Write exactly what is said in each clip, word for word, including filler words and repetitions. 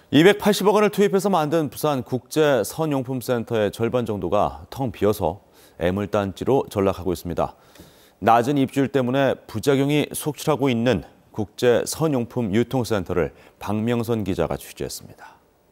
이백팔십억 원을 투입해서 만든 부산 국제 선용품센터의 절반 정도가 텅 비어서 애물단지로 전락하고 있습니다. 낮은 입주율 때문에 부작용이 속출하고 있는 국제 선용품 유통센터를 박명선 기자가 취재했습니다.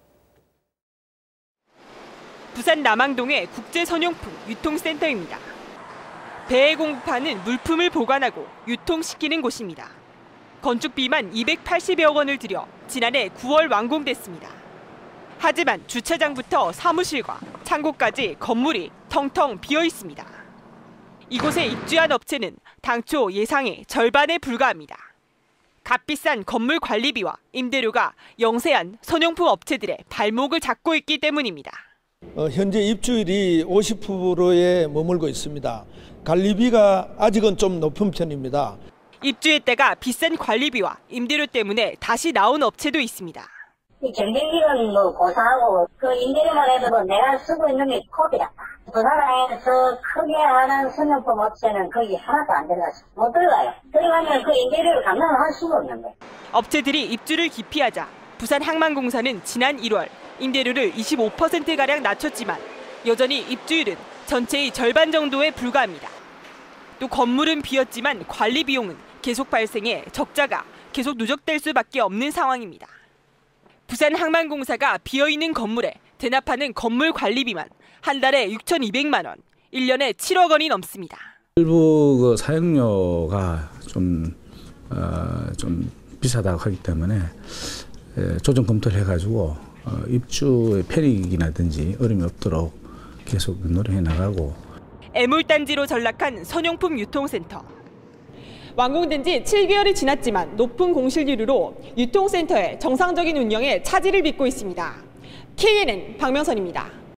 부산 남항동의 국제 선용품 유통센터입니다. 배에 공급하는 물품을 보관하고 유통시키는 곳입니다. 건축비만 이백팔십여억 원을 들여 지난해 구월 완공됐습니다. 하지만 주차장부터 사무실과 창고까지 건물이 텅텅 비어 있습니다. 이곳에 입주한 업체는 당초 예상의 절반에 불과합니다. 값비싼 건물 관리비와 임대료가 영세한 선용품 업체들의 발목을 잡고 있기 때문입니다. 어, 현재 입주율이 오십 퍼센트에 머물고 있습니다. 관리비가 아직은 좀 높은 편입니다. 입주했다가 비싼 관리비와 임대료 때문에 다시 나온 업체도 있습니다. 이 경쟁력은 뭐 고사하고 그 임대료만 해도 뭐 내가 쓰고 있는 게 코비다. 부산에서 크게 하는 선용품 업체는 거기 하나도 안 들어가서 못 들어가요. 들어가면 그 임대료를 감당할 수가 없는 거예요. 업체들이 입주를 기피하자 부산항만공사는 지난 일월 임대료를 이십오 퍼센트가량 낮췄지만 여전히 입주율은 전체의 절반 정도에 불과합니다. 또 건물은 비었지만 관리 비용은 계속 발생해 적자가 계속 누적될 수밖에 없는 상황입니다. 부산항만공사가 비어있는 건물에 대납하는 건물 관리비만 한 달에 육천이백만 원, 일 년에 칠억 원이 넘습니다. 일부 그 사용료가 좀, 어, 좀 비싸다고 하기 때문에 조정 검토를 해가지고 어, 입주의 편익이라든지 어려움이 없도록 계속 노력해 나가고. 애물단지로 전락한 선용품 유통센터. 완공된 지 칠 개월이 지났지만 높은 공실률로 유통센터의 정상적인 운영에 차질을 빚고 있습니다. 케이엔엔 박명선입니다.